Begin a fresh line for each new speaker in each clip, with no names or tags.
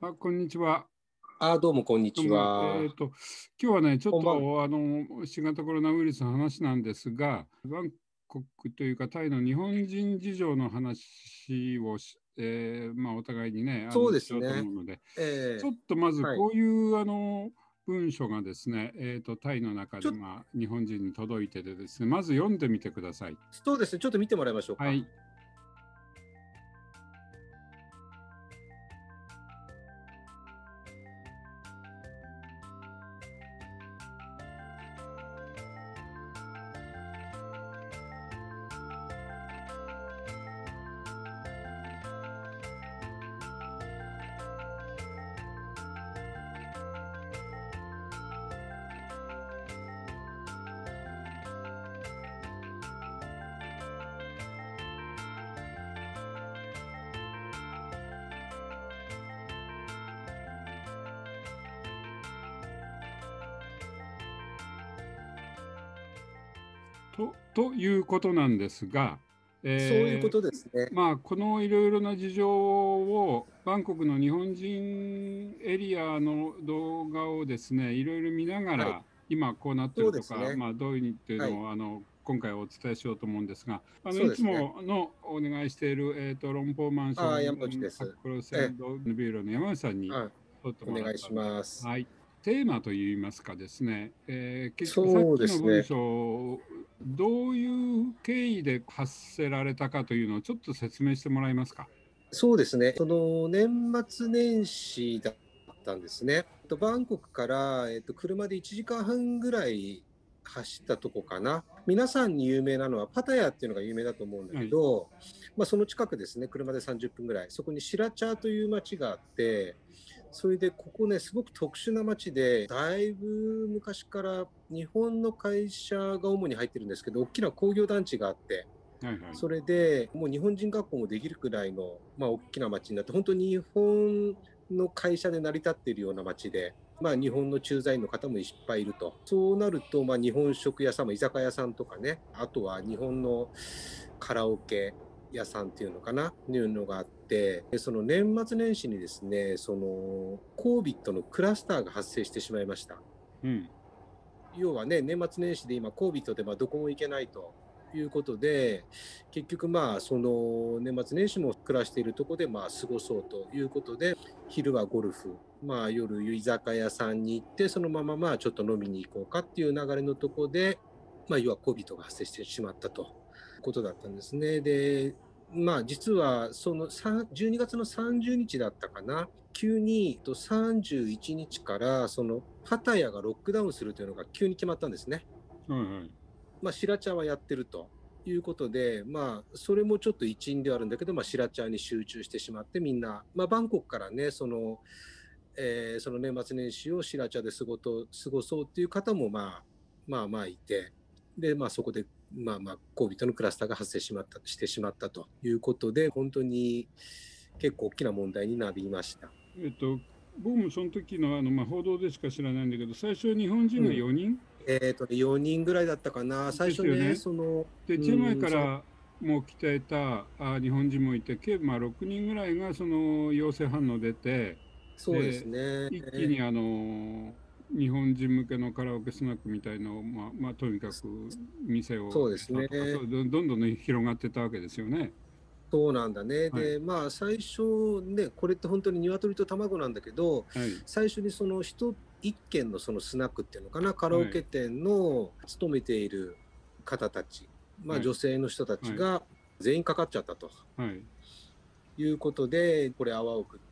こんにちは。
どうもこんにち
どうも、
は。
今日はね、ちょっ
こんばん
と新型コロナウイルスの話なんですが、バンコクというか、タイの日本人事情の話をお互いにね、
そうで
しようと
すね。
思うので、ち
え
ょっとまず
はい。
こういう文書がですね、タイの中で、
ちょっ
日本人に届いててですね、まず読んでみてください。
そうですね。ちょっと見てもらいましょうか。
はい。ということなんですが、
そういうことですね。
このいろいろな事情を、バンコクの日本人エリアの動画をですね、いろいろ見なが
はい。
ら、今こうなって
そう
るとか、
ですね。
どういうっていう
はい。
のを今回お伝えしようと思うんですが、いつ
そうですね。
ものお願いしている、論法マンショ
山内
ンア
です。
クロス
え、
ビューローの山内さんに
はい。
撮ってもらっ
お願いし
たんで、
ます。
はい。テーマといいますかですね、結局さっ
そう
きの文
ですね。
章、どういう経緯で発せられたかというのをちょっと説明してもらえますか。
そうですね。その年末年始だったんですね。バンコクから、車で1時間半ぐらい走ったとこかな。皆さんに有名なのはパタヤっていうのが有名だと思うんだ
はい。
けど、その近くですね、車で30分ぐらい。そこにシラチャーという町があって、それでここね、すごく特殊な町で、だいぶ昔から日本の会社が主に入ってるんですけど、大きな工業団地があって、
はいはい。
それでもう日本人学校もできるくらいの、大きな町になって、本当に日本の会社で成り立っているような町で、日本の駐在員の方もいっぱいいると。そうなると、日本食屋さんも居酒屋さんとかね、あとは日本のカラオケ屋さんっていうのかな、いうのがあって、でその年末年始にですね、その COVID のクラスターが発生してしまいました。
うん。
要はね、年末年始で今、COVID でどこも行けないということで、結局、その年末年始も暮らしているところで過ごそうということで、昼はゴルフ、夜、居酒屋さんに行って、そのままちょっと飲みに行こうかっていう流れのところで、要は COVID が発生してしまったということだったんですね。で、実はその12月の30日だったかな、急に31日からそのパタヤがロックダウンするというのが急に決まったんですね。
はいはい。
シラチャーはやってるということで、それもちょっと一因ではあるんだけど、シラチャーに集中してしまって、みんな、バンコクからね、その年末年始をシラチャーで過ごそうっていう方もいて、で、そこで、COVID のクラスターが発生してしまったということで、本当に結構大きな問題になりました。
僕もその時の報道でしか知らないんだけど、最初日本人が
うん。
4人
4人ぐらいだったかな。最初ね、
ですよね。で、チェンマイか
その、
らも来てた日本人もいて、計6人ぐらいがその陽性反応出て、
そうです
で、
ね。
一気に日本人向けのカラオケスナックみたいのを、とにかく店を
そうですね。
出たとか、そうどんどんね広がってたわけですよね。
そうなんだね。
はい。
で、最初ね、これって本当に鶏と卵なんだけど、
はい。
最初にその一軒のそのスナックっていうのかな、カラオ
はい。
ケ店の勤めている方たち、
はい。
女性の人たち
はい。
が全員かかっちゃったと
はい。
いうことで、これ泡を食って、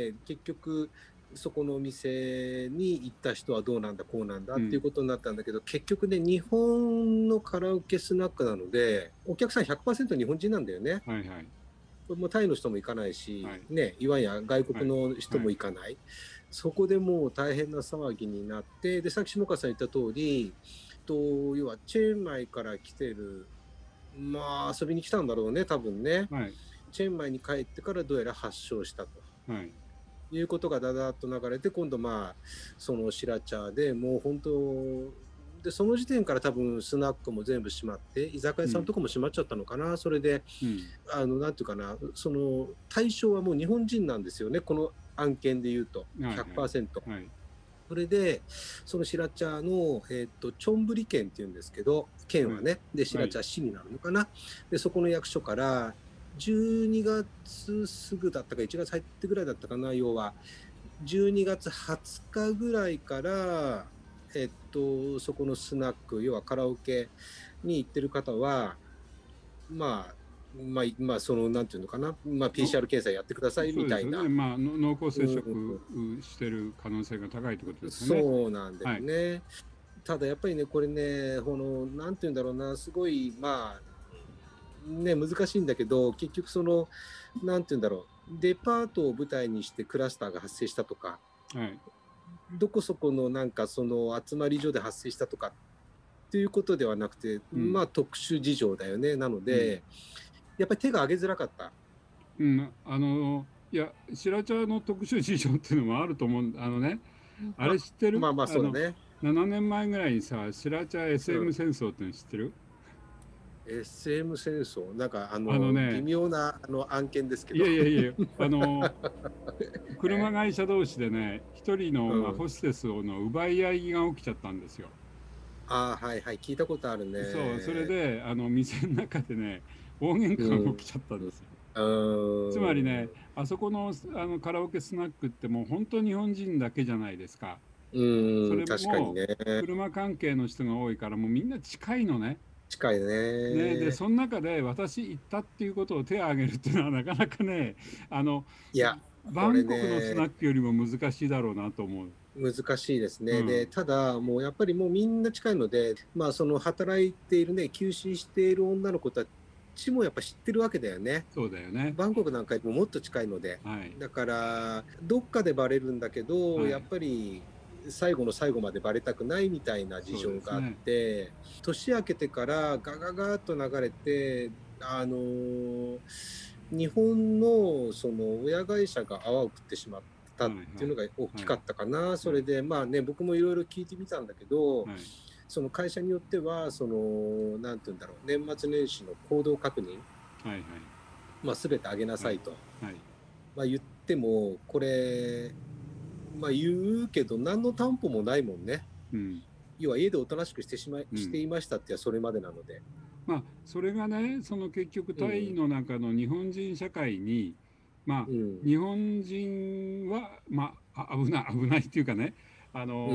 結局、そこのお店に行った人はどうなんだ、こうなんだ
うん。
っていうことになったんだけど、結局ね、日本のカラオケスナックなので、お客さん100%日本人なんだよね。
はいはい。
もうタイの人も行かないし、
はい。
ね、いわゆる外
はい。
国の人
はい。
も行かない。そこでもう大変な騒ぎになって、で、さっき下川さん言った通り、要はチェーンマイから来てる、遊びに来たんだろうね、多分ね。
はい。
チェーンマイに帰ってからどうやら発症したと。
はい。
いうことがだだっと流れて、今度そのシラチャーでもう本当、で、その時点から多分スナックも全部閉まって、居酒屋
うん。
さんとかも閉まっちゃったのかな。それで、
うん。
なんていうかな、その対象はもう日本人なんですよね。この案件でいうと
はいはい
100%。
はい。
それで、その白茶の、チョンブリ県っていうんですけど、県はね、で、
はい。
白茶市になるのかな。で、そこの役所から、12月すぐだったか、1月入ってぐらいだったかな、要は、12月20日ぐらいから、そこのスナック、要はカラオケに行ってる方は、まあ、その、なんていうのかな、まあ、
の
PCR 検査やってください
そうですよね。
みたいな、
まあ、濃厚接
うん、
触してる可能性が高いということですよね。
そうなんだよ
はい。
ね。ただやっぱりね、これね、なんていうんだろうな、すごい、まあ、ね、難しいんだけど、結局なんていうんだろう、デパートを舞台にしてクラスターが発生したとか、
はい。
どこそこのなんかその集まり所で発生したとかっていうことではなくて、
うん。
まあ特殊事情だよね。なの
うん。
で、やっぱり手が挙げづらかった。
うん。いや、白茶の特殊事情っていうのもあると思う。あれ知ってる？
そうだね。
7年前ぐらいにさ、白茶
う
SM
ん。
戦争っての知ってる？
SM 戦争、なんか微
あのね、
妙な案件ですけ
い
ど。
やいやいや、車会社同士でね、一人の、
うん。
ホステスの奪い合いが起きちゃったんですよ。
ああ、はいはい、聞いたことある
そう、それ
ね。
で、店の中でね、大喧嘩が
うん。
起きちゃったんですよ。
う
つまりね、
ん。
あそこの、カラオケスナックってもう本当日本人だけじゃないですか。そ
うん、
れも
確かにね。
車関係の人が多いからもうみんな近いのね。
近い
ね、で、
ね。
その中で私行ったっていうことを手を挙げるっていうのはなかなかね、あの、
いや、これ
バンコクのスナ
ね、
ックよりも難しいだろうなと思う。
難しいですね。で、
うん。
ただ、もうやっぱりもうみんな近いので、まあ、その働いているね、休止している女の子たちもやっぱ知ってるわけだよね。
そうだよね。
バンコクなんかよりももっと近いので。
はい。
だから、どっかでバレるんだけど、やっ
はい。
ぱり、最後の最後までバレたくないみたいな事
そうで
情があっ
すね。
て、年明けてからガガガーッと流れて、日本のその親会社が泡を食ってしまったっ
はいはい。
ていうのが大き
はい。
かったかな。そ
はい。
れでまあね、僕もいろいろ聞いてみたんだけど、
はい。
その会社によっては、なんて言うんだろう、年末年始の行動確認、
はい。はい。
まあ、全て上げな
はい。
さいと。
はい。
まあ、言っても、これ、まあ、言うけど、何の担保もないもんね。
うん。
要は家でおとなしくして
うん。
いましたってそれまでなので。
まあ、それがね、その結局、タイ
うん、
の中の日本人社会に、まあ、
うん、
日本人は、危ないっていうかね、
うん、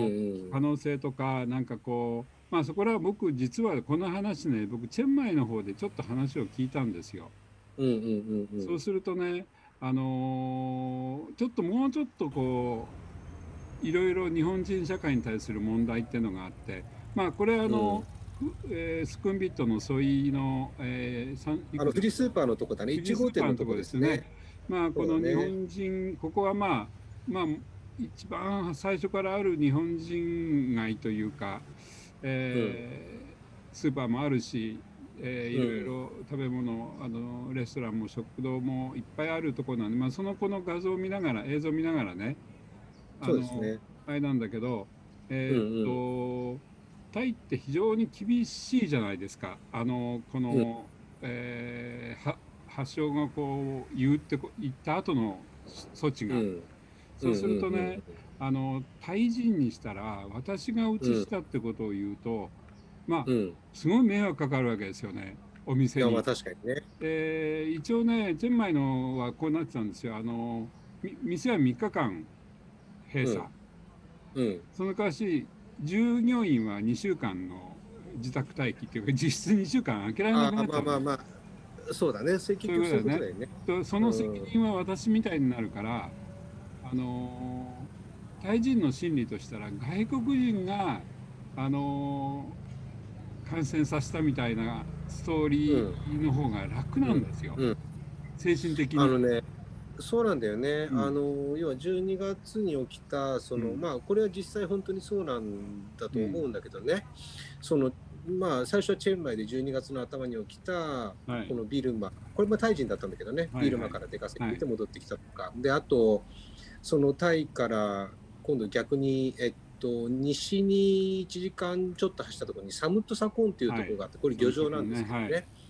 可能性とか、なんかこう、まあ、そこらは僕、実はこの話ね、僕、チェンマイの方でちょっと話を聞いたんですよ。
うん、うん、うん、うん、
そうするとね、ちょっともうちょっとこう、いろいろ日本人社会に対する問題っていうのがあって、まあ、これ
うん。
スクンビットのソイの、いくつだっけな、
フリースーパーのとこだね。1
富士スー
号店のとこ
パーのとこですよね。
ですね。
まあ、
そう
この日
だね。
本人、ここはまあ、一番最初からある日本人街というか、
うん、
スーパーもあるし、いろい
うん。
ろ食べ物、レストランも食堂もいっぱいあるところなんで、まあ、その子の画像を見ながら、映像を見ながらね、あの、
そうですね。
あれなんだけど、
うん、
えーっ
うん、
と、タイって非常に厳しいじゃないですか。こ
うん、
の、発症がこう言った後の措置が。
うん、うん、うん、
そうすると
うん、
ね、タイ人にしたら、私が
うん、
移したってことを言うと、まあ、
うん。
すごい迷惑かかるわけですよね、お
いや、まあ
店に。
確かにね。
一応ね、チェンマイのはこうなってたんですよ。店は3日間閉鎖。
うん、うん。
その代わし、従業員は2週間の自宅待機っていうか、実質2週間開けられなく
ああ、
なっちゃうのね。
そうだね。
そう
結局そういう
いうことだよね。
ことだよね。
その責
うん、
任は私みたいになるから、あのタイ人の心理としたら、外国人が、あの感染させたみたいなストーリ
うん、
ーの方が楽な
うん、
んですよ。
うん。
精神的に。
あのね、そうなんだよね。
うん、
要は12月に起きた、
うん、
まあ、これは実際本当にそうなんだ
うん。
と思うんだけどね。その、まあ、最初はチェンマイで12月の頭に起きた、
はい、
このビルマ、これもタイ人だったんだけどね、
はい、はい、
ビルマから出稼ぎに行っ
はい、
て戻ってきたとか。で、あと、そのタイから今度逆に、西に1時間ちょっと走ったところにサムットサコンっていうと
はい。
ころがあって、これ
その
漁場なんで
先ね、はい、
すけどね。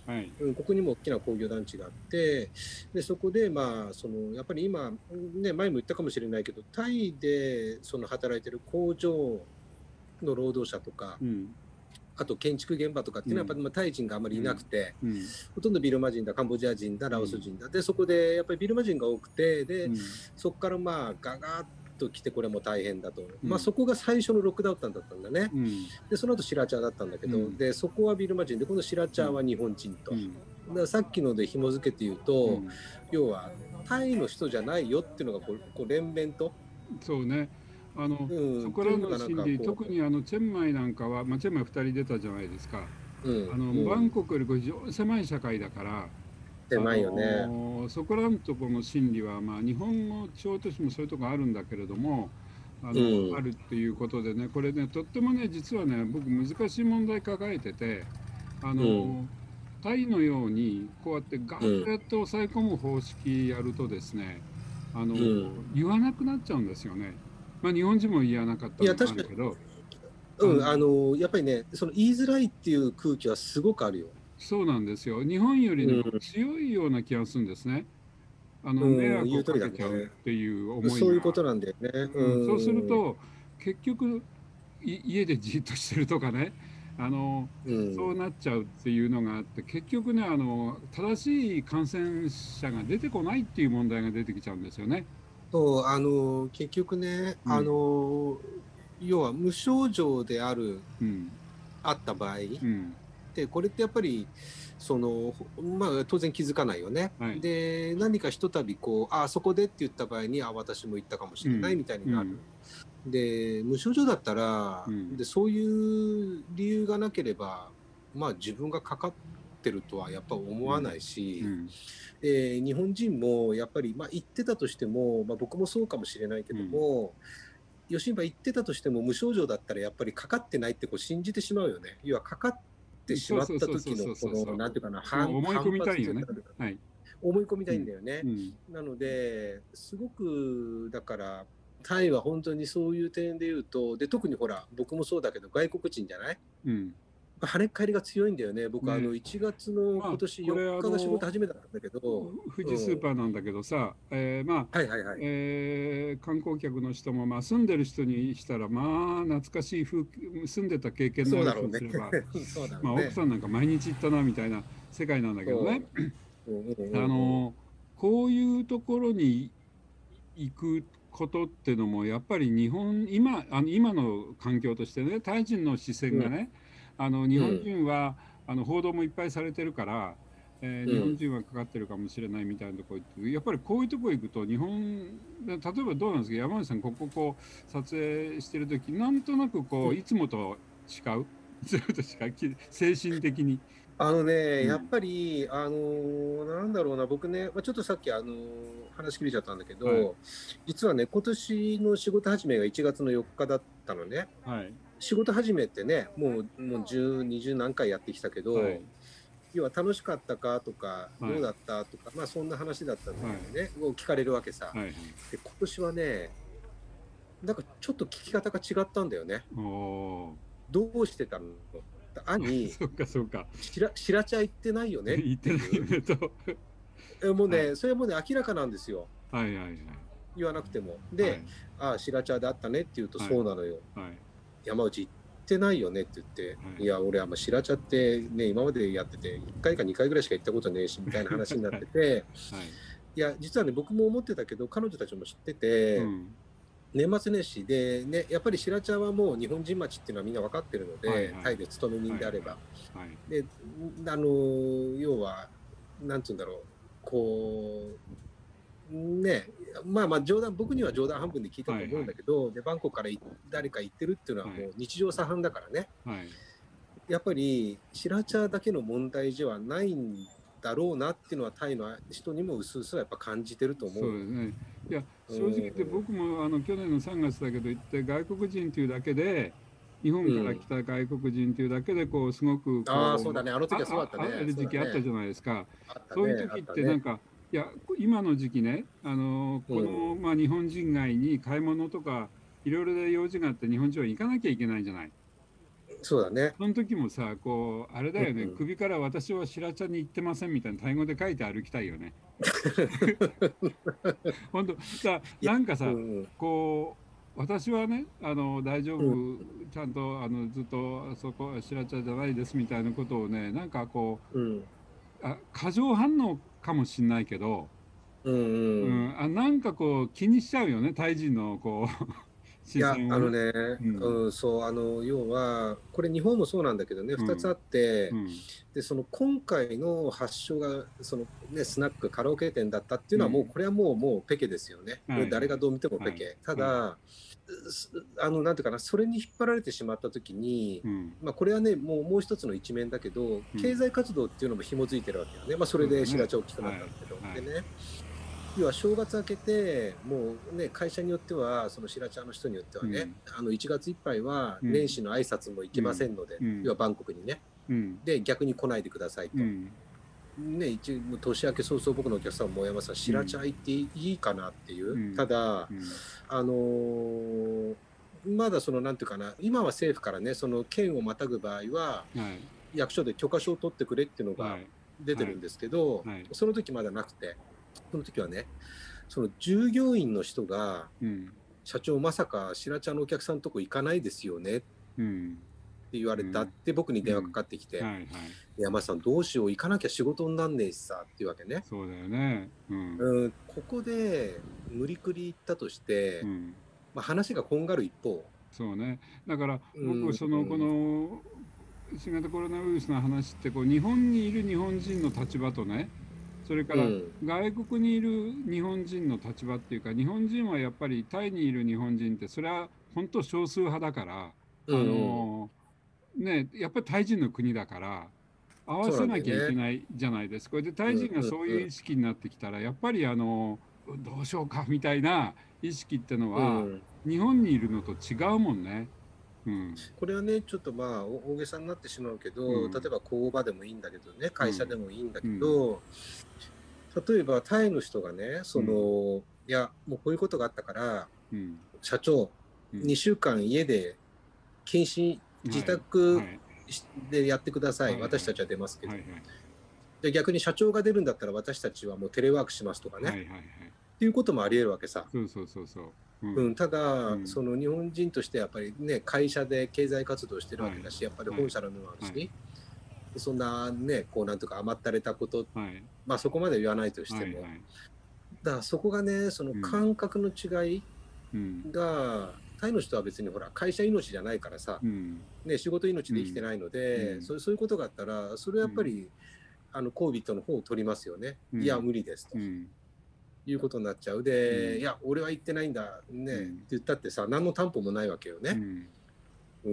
はい。
ここにも大きな工業団地があって、でそこで、まあ、やっぱり今、ね、前も言ったかもしれないけど、タイで働いてる工場の労働者とか、
うん。
あと建築現場とかっていうのは、やっぱりタイ人があまりいなくて、
うん。
ほとんどビルマ人だ、カンボジア人だ、
うん。
ラオス人だ、でそこでやっぱりビルマ人が多くて、で
うん。
そこからまあガガッと来て、これも大変だと、まあ、
うん。
そこが最初のロックダウンだったんだね。
うん。
でその後シラチャーだったんだけど、
うん。
でそこはビルマ人で、今度シラチャーは日本人と。
うん。
だからさっきので紐付けて言うと、
うん。
要はタイの人じゃないよっていうのが連綿と、
そうね。
っていうの
そこらの
がなんか
心理、特にチェンマイなんかは、まあ、チェンマイ2人出たじゃないですか。バンコクよりこう非常に狭い社会だから、
狭いよね。
そこらのところの心理は、まあ、日本の地方都市もそういうところあるんだけれども、あるっていうことでね、これね、とってもね、実はね、僕難しい問題抱えてて、あのタイのようにこうやってガーッとやって抑え込む方式やるとですね、言わなくなっちゃうんですよね。まあ、日本人も言わなかった
いや、
のもあ
確かに、
るけど、あの
やっぱりね、言いづらいっていう空気はすごくあるよ。
そうなんですよ。日本よりね、
うん、
強いような気がするんですね。迷
うん、
惑をか
言う通りだね。
けちゃうっていう思いが。
そういうことなんだよね。
そうすると、結局、家でじっとしてるとかね、あの、
うん。
そうなっちゃうっていうのがあって、結局ね、正しい感染者が出てこないっていう問題が出てきちゃうんですよね。
そう、結局ね、
うん、
要は無症状で
うん、
あった場合
うん、
で、これってやっぱり、まあ、当然気づかないよね。
はい。
で、何かひとたびそこでって言った場合に、私も行ったかもしれない
うん、
みたいになる。
うん、
で、無症状だったら、
うん、
で、そういう理由がなければ、まあ自分がかかってるとはやっぱ思
うん、
わないし、
うん、
日本人もやっぱり、まあ言ってたとしても、まあ僕もそうかもしれないけ
うん。
ども、吉羽言ってたとしても無症状だったらやっぱりかかってないって信じてしまうよね。要はかかってし
そう
まった
そうそうそう
時の
そうそう。
なんていうかな、
もう思い込
反
みたいよね。
発っていうか、
はい。
思い込みたいん
うん、
だよね。
うん、
なので、すごく、だから、タイは本当にそういう点で言うと、で、特にほら、僕もそうだけど、外国人じゃない、
うん。
跳ねっ返りが強いんだよね。僕、
ね、
1月の
まあ、
今年4
これ
日が仕事始めたんだけど、
富士スーパーなんだけどさ、まあ、
はいはいはい。
観光客の人も、まあ、住んでる人にしたら、まあ、懐かしい住んでた経験のある
そうだろうね。
人にすれば、
そうだろ
まあ、奥
うね。
さんなんか毎日行ったなみたいな世界なんだけどね、
そう。うんうん
あ
うんうん。
のこういうところに行くことっていうのも、やっぱり今の環境としてね、タイ人の視線がね、日本
うん
人は報道もいっぱいされてるから、日本
うん。
人はかかってるかもしれないみたいなところ行って、やっぱりこういうところ行くと、例えばどうなんですか、山内さん、こう撮影してる時、なんとなくこういつもと違う、いつもと違う、精神的に。
やっ
うん、
ぱり、なんだろうな、僕ね、まあ、ちょっとさっき、話切れちゃったんだけ
はい、
ど、実はね、今年の仕事始めが1月の4日だったのね。
はい、
仕事始めってね、もう10、20何回やってきたけど、
はい、
要は楽しかったかとか、
はい、
どうだったとか、まあそんな話だったんだ
はい、
けどね、を聞かれるわけさ。
はい、
で、今年はね、なんかちょっと聞き方が違ったんだよね。
おお
どうしてたの、兄、
そうか、そうか。
白茶行ってないよねっ
言ってないよ
ていう。
ねと。
もう
はい。
ね、それもね、明らかなんですよ。
はいはいはい。
言わなくても。で、
はい。
白茶であったねって言うと、
はい。
そうなのよ。
はい。
山内行ってないよねって言って、
はい。
いや、俺、白茶ってね、今までやってて、1回か2回ぐらいしか行ったことねえし、みたいな話になっ
はい。
てて、
はい。
いや、実はね、僕も思ってたけど、彼女たちも知ってて、
うん。
年末年始で、ね、やっぱり白茶はもう日本人町っていうのはみんな分かってるので、
はいはい。
タイで勤め人
はいはい。
であれば。
はい。
で、要は、なんつうんだろう、ね、まあまあ冗談、僕には冗談半分で聞いたと思うん
はいはい。
だけど、で、バンコクから誰か行ってるっていうのは
はい。
もう日常茶飯だからね。
はい。
やっぱり白茶だけの問題ではないんだろうなっていうのはタイの人にもうすうすはやっぱ感じてると思うの。
そうですね。いや、
う
正直言って
ん。
僕も去年の3月だけど行って、外国人というだけで、日本から
うん。
来た外国人というだけで、すごく
ああ、そうだね。あの時はそうだった
あ
ね。
る時期あった
そうだね。
じゃないですか。
あったね。
そういう時っ
あったね。
てなんか、いや、今の時期ね、
うん。
まあ、日本人街に買い物とか、いろいろで用事があって日本人は行かなきゃいけないじゃない。
そうだね。
その時もさ、こう、あれだよね、
うん。
首から私は白茶に行ってませんみたいなタイ語で書いて歩きたいよね。本当、
いや、
なんかさ、
うんうん
こう、私はね、大丈夫、
うん
ちゃんと、ずっと、そこ、白茶じゃないですみたいなことをね、なんかこ
うん
う、過剰反応かもしんないけど、
うんうん。
なんかこう、気にしちゃうよね、タイ人の、こう、視
いや、
線をね。うん、
そう、要は、これ日本もそうなんだけどね、2つあ
うん、
って、
うん、
で、その今回の発祥が、そのね、スナック、カラオケ店だったっていうのは、もう、
うん。
これはもうペケですよね。
はい、はい、
誰がどう見ても
はい、
ペケ。た
はい。
だ、なんていうかな、それに引っ張られてしまったときに、
うん、
まあ、これはね、もう一つの一面だけど、
うん。
経済活動っていうのも紐づいてるわけよね。まあ、それで白
そうだね。
茶大きくなっ
はい、
たんだけど。
はい。
でね、要は正月明けて、もうね、会社によっては、その白茶の人によってはね、
うん、
1月いっぱいは
うん、
年始の挨拶も行けませ
うん、
んので、
うん、
要はバンコクにね。
うん、
で、逆に来ないでくださいと。
うん、
ね、年明け早々僕のお客さんも山さん、
うん、
白茶行っていいかなっていう。た
うん、
だ、
うん。
あのーまだその、なんていうかな、今は政府からね、その県をまたぐ場合は、
はい、
役所で許可証を取ってくれっていうのが
はい、はい、
出てるんですけど、
はい。
その時まだなくて、その時はね、その従業員の人が、
うん、
社長まさか白茶のお客さんのとこ行かないですよねって
うん、
言われたっ
うん、
て僕に電話か
うん。
かってきて、
はい、はい。
山さんどうしよう、行かなきゃ仕事になんねえしさっていうわけね。
そうだよね。うん、
ここで無理くり行ったとして、
うん。
まあ、話がこんがる一方、
そうね。だから僕、
うん、
この新型コロナウイルスの話って、こう、日本にいる日本人の立場とね、それから
うん、
外国にいる日本人の立場っていうか、日本人はやっぱりタイにいる日本人って、それは本当少数派だから、
うん、
ね、やっぱりタイ人の国だから、合わ
そうな
せなきゃいけ
んだよね。
ないじゃないですか。これでタイ
うん、うん、
人がそう
うん、
いう意識になってきたら、やっぱりどうしようかみたいな意識ってのは、
うん。
日本にいるのと違うもんね。うん、
これはね、ちょっとまあ大げさになってしまうけど、例え
うん、
ば工場でもいいんだけどね、会社で
うん、
もいいんだけ
うん、
ど、例えばタイの人がね、
うん、
いや、もうこういうことがあったから、
うん、
社長、
うん。
2週間家で謹慎、自
はい、
宅
はい、
でやってください。
はい、はい、
私たちは出ますけど。
はい、はい、
で逆に社長が出るんだったら私たちはもうテレワークしますとかね。
はい、はい、はい。
っていうこともあり得るわけさ。
そうそうそうそう。うん、
ただ、そ
うん、
の日本人としてやっぱりね、会社で経済活動してるわ
はい、
けだし、やっぱり
はい、
本社のものある
はい、
し、そんなね、こうなんとか甘ったれたこと、
はい、
まあそこまで言わないとし
はい、
ても、
はい、
だからそこがね、その
うん、
感覚の違い
うん、
が、タイの人は別にほら、会社命じゃないからさ、
うん、
ね、仕事命
うん、
で生きてないので、
うん、
そういうことがあったら、それは
うん、
やっぱり、コービットの方を取りますよね。いや、
うん、
無理ですと
うん、
いうことになっちゃう。で、い
うん、
や、俺は言ってないんだ、ね、って
うん、
言ったってさ、何の担保もないわけよね。
うん。
うん。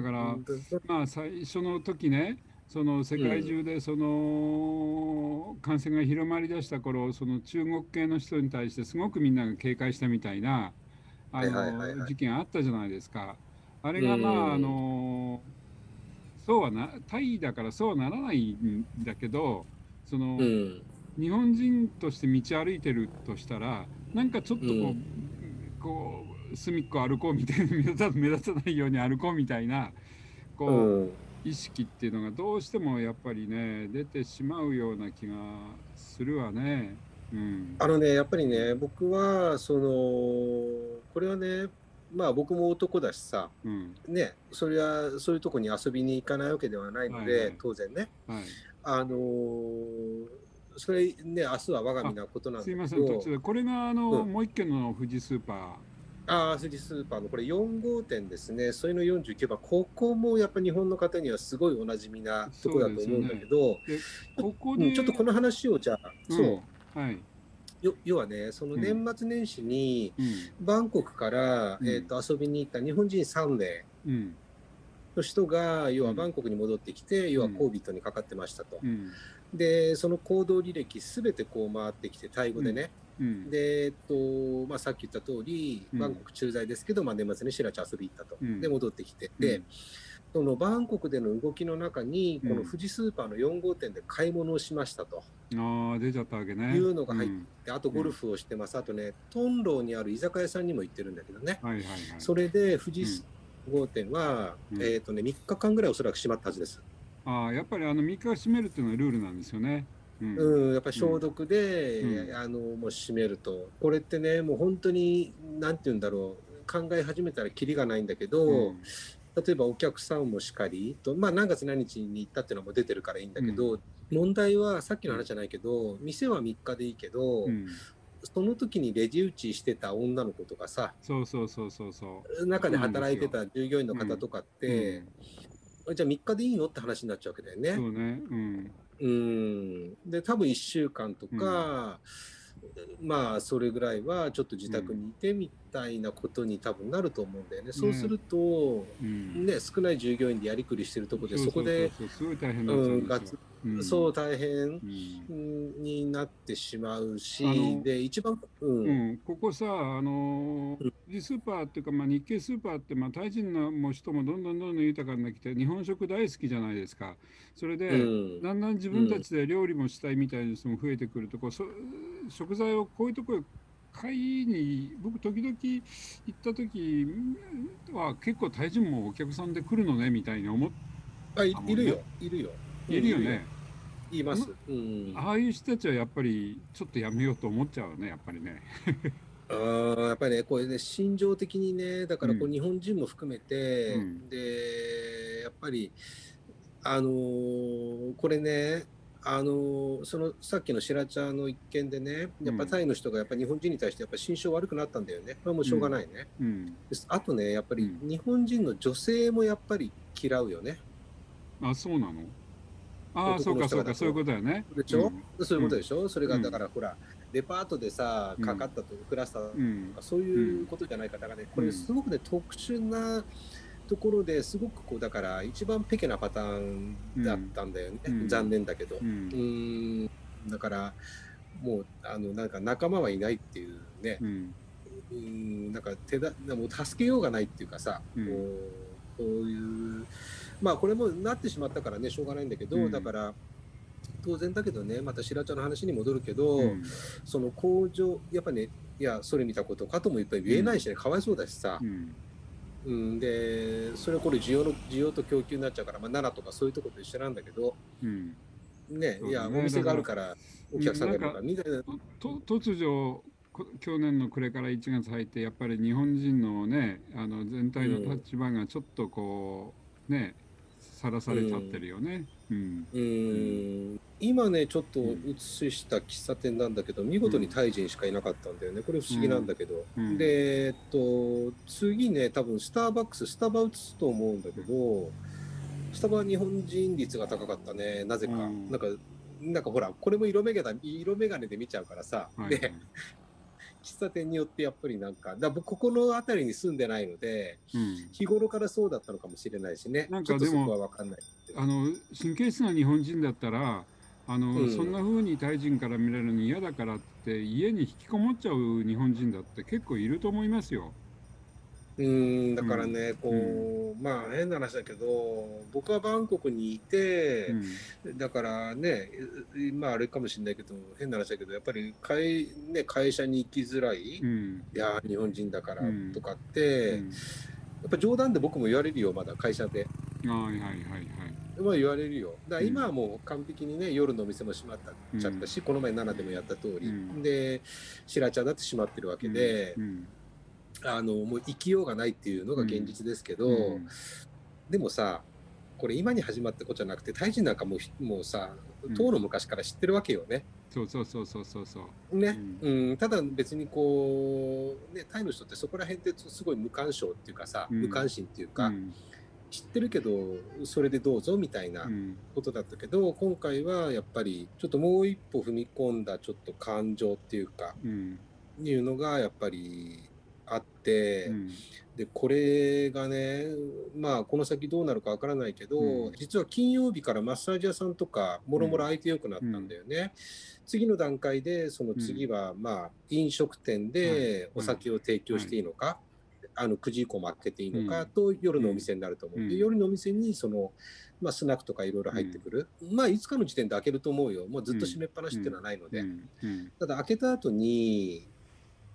だから、まあ、最初の時ね、その世
うん。
界中でその感染が広まりだした頃、その中国系の人に対してすごくみんなが警戒したみたいな
はいはいはいはい。
事件あったじゃないですか。あれ
う
がまあ
ん。
タイだからそうはならないんだけど、その
うん。
日本人として道歩いてるとしたら、なんかちょっと
うん。
こう隅っこ歩こうみたいな、目立たないように歩こうみたいな
う
こ
ん。
う意識っていうのがどうしてもやっぱりね出てしまうような気がするわね。うん。
やっぱりね、
うん。
僕は、これはね、まあ僕も男だしさ、
うん。
ね、それはそういうとこに遊びに行かないわけではないので、
はいはい
当然ね、
はい。
あのーそれね、明日は我が身
あ、
なことなんだ
すいません、途
けど、
中でこれが
うん、
もう一軒の富士スーパ
富士スーパーのこれ4号店ですね、それの49番、ここもやっぱ日本の方にはすごいおなじみな
ー。
とこ
そう
だと思うんだけ
ですよね。
ど、
で、ここ
ちょっとこ
で、
の話をじゃあ、
うん。はい。
要はね、その
うん。
年末年始に
うん。
バンコクから、
うん。
遊びに行った日本人3名
うん。
の人が、要
うん。
はバンコクに戻ってきて、要は
うん。
COVID にかかってましたと。
うん。
で、その行動履歴すべてこう回ってきて、タイ語
うん。
でね。
うん。
で、まあ、さっき言った通り、
うん。
バンコク駐在ですけど、まあ、年末にシラチ遊び行ったと。で、
うん。
戻ってきて。で、
うん。
そのバンコクでの動きの中に、この
うん。
富士スーパーの4号店で買い物をしましたと
ああ、出ちゃったわけね。
いうのが入って
うん。
て、あとゴル
うん。
フをしてます。あとね、トンローにある居酒屋さんにも行ってるんだけどね。
はいはいはい。
それで
うん。
号店は、3日間ぐらいおそらく閉まったはずです。
ああ、やっぱり3日閉めるっていうのがルールなんですよね。うん。
やっぱり消毒で、
うん。
もう閉めると。これってね、もう本当に、なんて言うんだろう、考え始めたらキリがないんだけど、
うん。
例えばお客さんもしかりと、まあ何月何日に行ったっていうのも出てるからいいんだ
うん。
けど、問題はさっきの
うん。
話じゃないけど、店は3日でいいけど、
うん。
その時にレジ打ちしてた女の子とかさ、
そうそうそうそうそう。そ
中で
うなんですよ。
働いてた従業員の
うん。
方とかって、
うん。
じゃあ3日でいいのって話になっちゃうわけだよね。
そうね。うん。
で、多分1週間と
うん。
か、まあ、それぐらいはちょっと自
うん。
宅にいてみたいなことに多分なると思うんだよね。そうす
ね。
ると、
うん。
ね、少ない従業員でやりくりしてるとこで、
そうそうそう
そこで、
そう。すごい大変になっちゃう
うん、
んですよ。うん。
そう大変
うん。
になってしまうし、
あの、
で、一番、
ここさ、富士スーパーっていうか、まあ、日系スーパーって、まあ、タイ人のもう人もどんどんどんどん豊かになってきて、日本食大好きじゃないですか。それ
う
で、
ん、
だんだん自分た
うん。
ちで料理もしたいみたいな人も増えてくると、食材をこういうところへ買いに、僕、時々行った時は、結構タイ人もお客さんで来るのねみたいに思っ
あ、
たもんね。
いるよ、いるよ。うん、
いる
いるよ。
よね。あの、
います。うん。
ああいう人たちはやっぱりちょっとやめようと思っちゃうね、やっぱりね。
やっぱりね、これね、心情的にね、だからこう
うん。
日本人も含めて、
うん。
で、やっぱり、これね、そのさっきの白茶の一件でね、やっぱタ
うん。
イの人がやっぱ日本人に対してやっぱ心象悪くなったんだよね。これはもうしょうが
うん。
ないね。
うん。
あとね、やっぱり
うん。
日本人の女性もやっぱり嫌うよね。
あ、そうなの。ああ、そう
男の
か、そうか、そういう
人がだと。
ことだよね。
でしょ。
うん。
そういうことで
うん。
しょ。それがだか
うん。
らほら、デパートでさ、
うん。
かかったとクラスター
うん。
とかそう
うん。
いうことじゃないか。だからね、こ
うん。
れすごくね、特殊なところですごくこう、だから一番ペケなパターンだっ
うん。
たんだよね。
うん。
残念だけど。
うん。
だから、もう、なんか仲間はいないっていうね、
うん。
なんかもう助けようがないっていうかさ、
うん。
こういう、まあこれもなってしまったからね、しょうがないんだけど、だ
うん。
から、当然だけどね、また白茶の話に戻るけど、
うん。
その工場、やっぱね、いや、それ見たことかともやっぱり
うん。
言えないしね、かわいそうだしさ、
うん。
で、それはこれ需要と供給になっちゃうから、まあ、奈良とかそういうところと一緒なんだけど、
うん。
ね、いや、お
そうだね。
店
だから、
があるからお
うん、
客さん
なんか、
がいるのか、みたいな、
突如、去年の暮れから1月入って、やっぱり日本人のね、全体の
うん、
立場がちょっとこう、ね、さらされちゃって
うん、
るよね。うん。うん。
今ね、ちょっと
うん。
映した喫茶店なんだけど、見
うん。
事にタイ人しかいなかったんだよね。これ不思議なん
うん。
だけど。
うん。
で、次ね、多分スタバ映すと思うんだけど、スタバは日本人率が高かったね、なぜ
う
か。
ん。
なんかほら、これも色眼鏡で見ちゃうからさ。
はいはい。
で、喫茶店によってやっぱりなんか、僕ここの辺りに住んでないので、
うん。
日頃からそうだったのかもしれないしね。
なん
ちょっとそこ
かでも、
はわかんないけど。
神経質な日本人だったら、そんな
うん。
風にタイ人から見られるの嫌だからって家に引きこもっちゃう日本人だって結構いると思いますよ。
だ
うん。
からね、
うん。
まあ変な話だけど、僕はバンコクにいて、
うん。
だからね、まああれかもしれないけど、変な話だけど、やっぱり会社に行きづらい、い
うん。
や、日本人だからと
うん。
かって、
うん。
やっぱ冗談で僕も言われるよ、まだ会社で。
はいはいはいはい。
まあ言われるよ。だから
うん。
今はもう完璧にね、夜のお店も閉まっ
うん。
ちゃったし、この前7でもやった通り。
うん。
で、白茶だって閉まってるわ
うん。
けで、
うん。
もう生きようがないっていうのが現
うん。
実ですけ
う
ど、
ん。
でもさ、これ今に始まったことじゃなくて、タイ人なんかもうさ、
うん。
とうの昔から知ってるわけよね。
そうそうそうそうそうそう。う
ね。
ん。
ただ別にこう、ね、タイの人ってそこら辺ってすごい無干渉っていうかさ、
うん。
無関心っていうか、
うん。
知ってるけど、それでどうぞみたいな
うん。
ことだったけど、今回はやっぱりちょっともう一歩踏み込んだちょっと感情っていうか、
うん。
いうのがやっぱりあって、
うん。
で、これがね、まあ、この先どうなるかわからないけど、
うん。
実は金曜日からマッサージ屋さんとか、もろもろ
うん。
空いてよくなったんだ
うん。
よね。次の段階で、その
うん。
次は、まあ、飲食店
はい。
でお
はい。
酒を提供し
はい。
ていいのか、9時以降も開けていいのか
うん。
と、夜
うん。
のお店になると思う。で、
うん。
夜のお店に、まあ、スナックとかいろいろ
うん。
入ってくる。まあ、いつかの時点で開けると思うよ。もうずっと閉
うん。
めっぱなしっていうのは
うん。
ないので。
うん。うん。
ただ、開けた後に、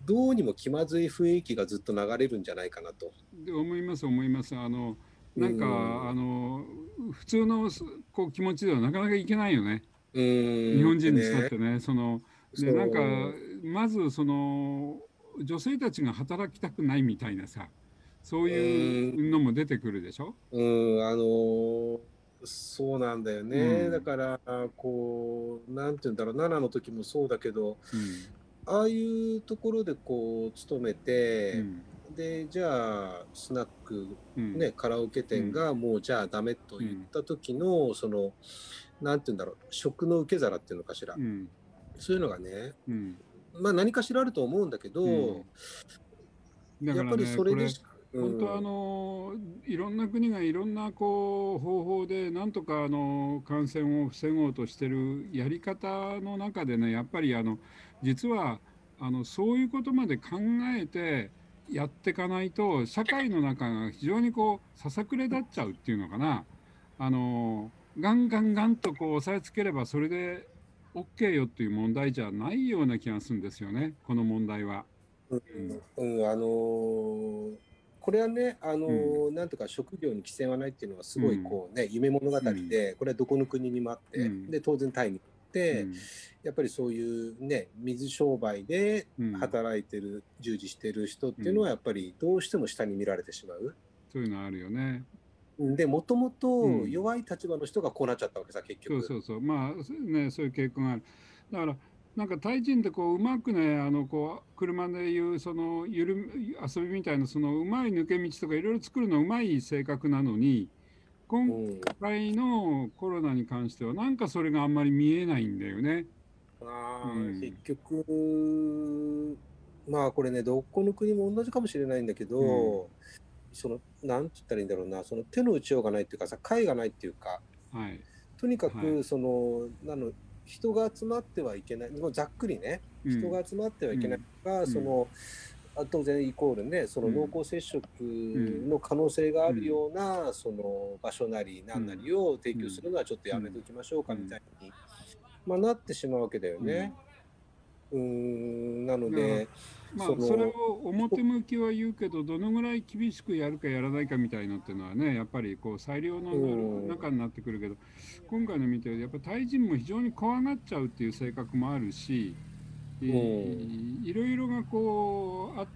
どうにも気まずい雰囲気がずっと流れるんじゃないかなと。
で思います思います。
う
なんか
ん、
普通のこう気持ちではなかなかいけないよね。
う
日本人にしたっ
ね、
てね。でなんか
そ
まず女性たちが働きたくないみたいなさ、そう
う、
いうのも出てくるでしょ。
そうなんだよね。だ
うん
から、なんて言うんだろう、7の時もそうだけど、
うん
ああいうところで勤めて、
うん
で、じゃあ、スナック、
うん
ね、カラオケ
うん
店がもうじゃあダメと言っ
うん
た時の、なんて言うんだろう、食の受け皿っていうのかしら。
うん
そういうのがね、
うん
まあ何かしらあると思うんだけど、
うん。だ
やっぱり
からね、これ、
それでしか、う
本当は
ん、
いろんな国がいろんなこう方法でなんとか感染を防ごうとしてるやり方の中でね、やっぱり実はそういうことまで考えてやっていかないと、社会の中が非常にこうささくれ立っちゃうっていうのかな。ガンガンガンとこう押さえつければそれで OK よっていう問題じゃないような気がするんですよね、この問題は。
うん
うん、
うん、これはね、
うん、
なんとか職業に規制はないっていうのはすごい
うん、
夢物語
うん、
で、これはどこの国にもあって、
うん、
で、当然タイにもあって、
うん、
やっぱりそういうね、水商売で
うん、
働いてる、従事してる人っ
うん。
ていうのはやっぱりどうしても下に見られてしまう。
そういうのあるよね。
で、もともと
うん。
弱い立場の人がこうなっちゃったわけさ、結局。
そうそうそう。まあ、ね、そういう傾向がある。だから、なんかタイ人ってこう、うまくね、こう、車でいう、遊びみたいな、うまい抜け道とかいろいろ作るのうまい性格なのに、今
うん。
回のコロナに関しては、なんかそれがあんまり見えないんだよね。う
結
ん。
局、まあこれね、どこの国も同じかもしれないんだけ
うん。
ど、なんて言ったらいいんだろうな、手の打ちようがないっていうかさ、解がないっていうか、
はい。
とにか
はい。
く、人が集まってはいけない、もうざっくりね、
うん。
人が集まってはいけない
うん。
が、
うん。
当然イコールね、その濃
うん。
厚接触
うん。
の可能性がある
うん。
ような、場所なりなんな
うん。
りを提
うん。
供するのはちょっとやめ
うん。
ときましょうかみた
うん。
いに、まあ、なってしまうわけだよね。
うん。
なの
だから、
で、
まあ、それを表向きは言うけど、どのぐらい厳しくやるかやらないかみたいのっていうのはね、やっぱりこう裁量の
うん、
中になってくるけど、今回の見てると、やっぱりタイ人も非常に怖がっちゃうっていう性格もあるし、
うん、
いろいろがこうあって、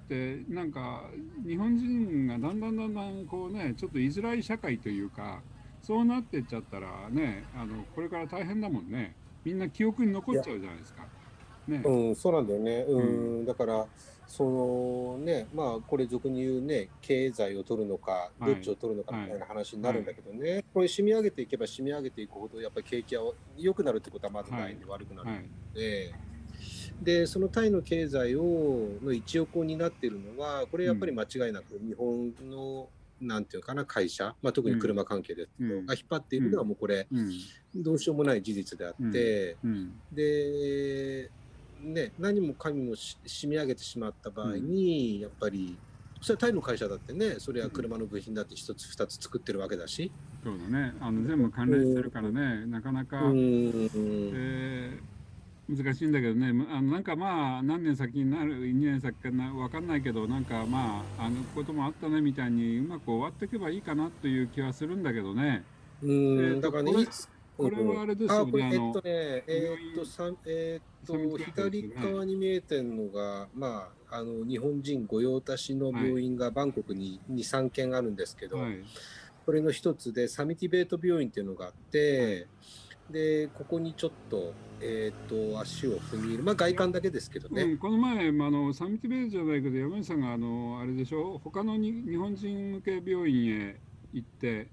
なんか日本人がだんだんこうね、ちょっと居づらい社会というか、そうなってっちゃったらね、これから大変だもんね。みんな記憶に残
いや、
っちゃうじゃないですか。ね。
うん、そうなんだよね。
うん。
だから、まあ、これ俗に言うね、経済を取るのか、どっ
はい。
ちを取るのかみ
はい。
たいな話になるんだ
はい。
けどね、これ、締め上げていけば締め上げていくほど、やっぱり景気は良くなるってことはまず
はい。
ないんで、悪くなる
はい。
ので、そのタイの経済の一翼を担っているのは、これやっぱり
うん。
間違いなく日本の、なんていうかな、会社、まあ、特に
うん。
車関係ですけど、
うん。
が引っ張っているのは
うん。
もうこれ、
うん。
どうしようもない事実であっ
うん。
て、
うん。
で、何もかも締め上げてしまった場合
うん。
に、やっぱり、それはタイの会社だってね、それは車の部品だって一つ二つ作ってるわけだし、
そうだね。全部関連して
うん、
るからね、なかな
う
か、
ん、
難しいんだけどね、なんかまあ、何年先になる、2年先かな、わかんないけど、なんかまあ、こともあったねみたいにうまく終わっていけばいいかなという気はするんだけどね。
だからね、
これはあれですよね、
これ、
病院、サミットベッドです
左
よね。
側に見えてるのが、まあ、日本人御用達の
はい。
病院がバンコクに2、3軒あるんですけど、
はい。
これの一つでサミティベート病院っていうのがあっ
はい。
て、で、ここにちょっと、足を踏み入れ、まあ外
いや、
観だけですけどね。
うん、この前、サミットベイじゃないけど、山口さんが、あれでしょ、他の日本人向け病院へ行って、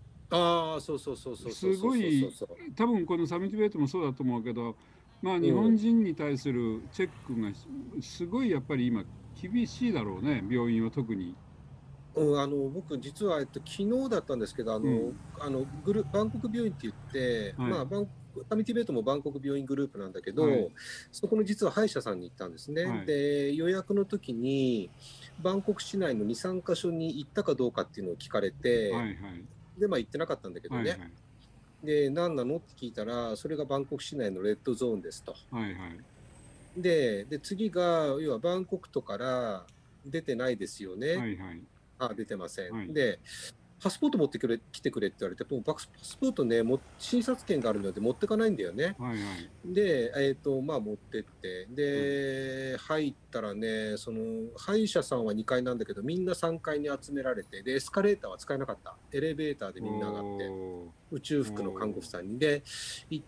ああ、そうそうそうそうそう
す
そう
ごい、
そうそう。
多分このサミットベイトもそうだと思うけど、まあ、日本
うん。
人に対するチェックがすごいやっぱり今、厳しいだろうね、病院は特に。
僕、実は、昨日だったんですけど、
うん、
バンコク病院って言って、まあ、
はい、
サミティベートもバンコク病院グループなんだけど、
はい、
そこの実は歯医者さんに行ったんですね。
はい、
で、予約の時に、バンコク市内の2、3カ所に行ったかどうかっていうのを聞かれて、
はい、はい、
で、まあ、行ってなかったんだけど
はい、
ね。
はい、
で、何なのって聞いたら、それがバンコク市内のレッドゾーンですと。
はい、はい、
で次が要はバンコクとから出てないですよね。
はいはい
出てません。
はい。
で、パスポート持って来てくれって言われて、もうパスポートね、診察券があるので持ってかないんだよね。
はいはい。
で、まあ持ってって、で、入ったらね、その歯医者さんは2階なんだけど、みんな3階に集められて、で、エスカレーターは使えなかった。エレベーターで
お
みんな上がって、
お
宇宙
ー。
服の看護
お
婦さんに。で、行って、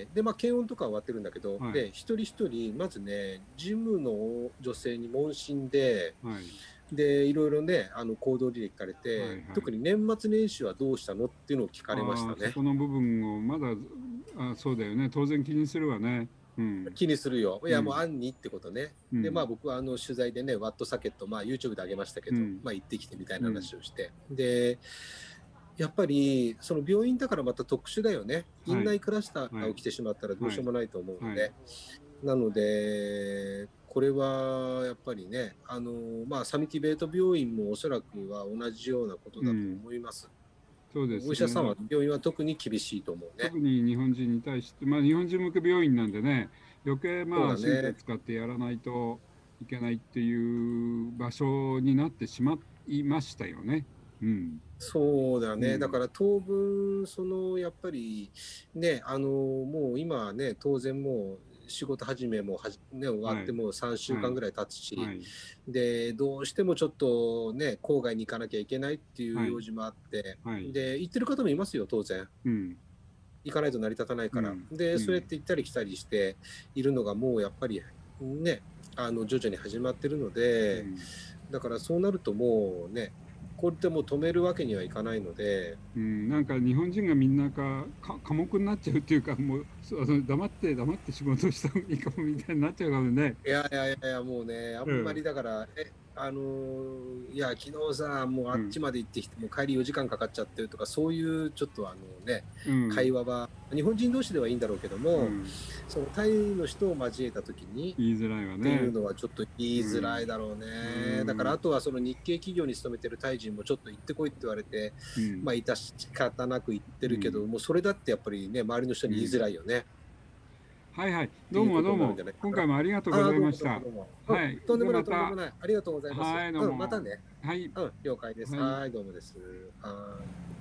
で、まあ検温とかは終わってるんだけど、
ー。はい
で、一人一人、まずね、事務の女性に問診で、
はい
で、いろいろね、行動履歴聞かれて、
はいはい。
特に年末年始はどうしたのっていうのを聞かれまし
ああ、そ
たね。
この部分をまだ、そうだよね。当然気にするわね。うん。
気にするよ。いや、もう
うん。
案にってことね。で、まあ
うん。
僕は取材でね、ワットサケット、まあ YouTube で上げましたけど、
うん。
まあ行ってきてみたいな
うん。
話をして。で、やっぱり、その病院だからまた特殊だよね。院
はい。
内クラスター
はい。
が起きてしまったらどう
はい。
しようもないと思うの
はい。
で。なので、これはやっぱりね、まあサミティベート病院もおそらくは同じようなことだと
うん。
思います。
そうですよね。
お医者さんは、病院は特に厳しいと思うね。
特に日本人に対して、まあ日本人向け病院なんでね、余計
そう
まあ神経
だね。
使ってやらないといけないっていう場所になってしまいましたよね。うん。
そうだね。だか
うん。
ら当分、やっぱり、ね、もう今はね、当然もう仕事始めもね、終わ
はい。
ってもう3週
はい。
間ぐらい経つし、
はい。
で、どうしてもちょっとね、郊外に行かなきゃいけないっていう
はい。
用事もあって、
はい。
で、行ってる方もいますよ、当然。
うん。
行かないと成り立たないから。
うん。
で、そうやっ
うん。
て行ったり来たりしているのがもうやっぱりね、徐々に始まってるので、
うん。
だからそうなるともうね、これってもう止めるわけにはいかないので、
うん、なんか日本人がみんな寡黙になっちゃうっていうか、もう黙って仕事をした方がいいかもみたいになっちゃうかもね。
いやいやいやいや、もうね、あんまり
うん。
だから、いや、昨日さ、もうあ
うん。
っちまで行ってきて、もう帰り4時間かかっちゃってるとか、そういうちょっとね、
うん。
会話は、日本人同士ではいいんだろうけども、
うん。
そのタイの人を交えたときに、
言いづらいわ
っていう
ね。
のはちょっと言いづらい
うん。
だろう
う
ね。だからあ
ん。
とはその日系企業に勤めてるタイ人もちょっと行ってこいって言われて、
うん。
まあ致し方なく言ってるけど、
うん。
もうそれだってやっぱりね、周りの人に言いづ
うん。
らいよね。
はいはい。
って
どう
いうことになるん
もどうも。
じゃないかな。
今回もありがとうご
ああ、
ざい
どうも
ました。
どうもどうも。うん、
はい。じゃあ
とんでもない
また。
とんでもない。ありがとうございます。
はい、どう
うん、また
も。
ね。
はい。
うん、了解です。
はい。
はい、どうもです。はい。